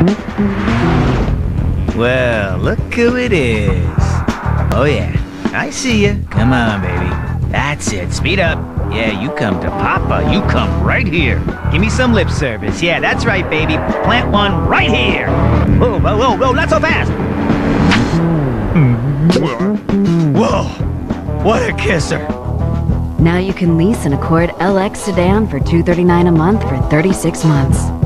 Well, look who it is. Oh yeah, I see you. Come on, baby. That's it, speed up. Yeah, you come to Papa, you come right here. Give me some lip service. Yeah, that's right, baby. Plant one right here. Whoa, whoa, whoa, whoa, not so fast. Whoa, what a kisser. Now you can lease an Accord LX sedan for $239 a month for 36 months.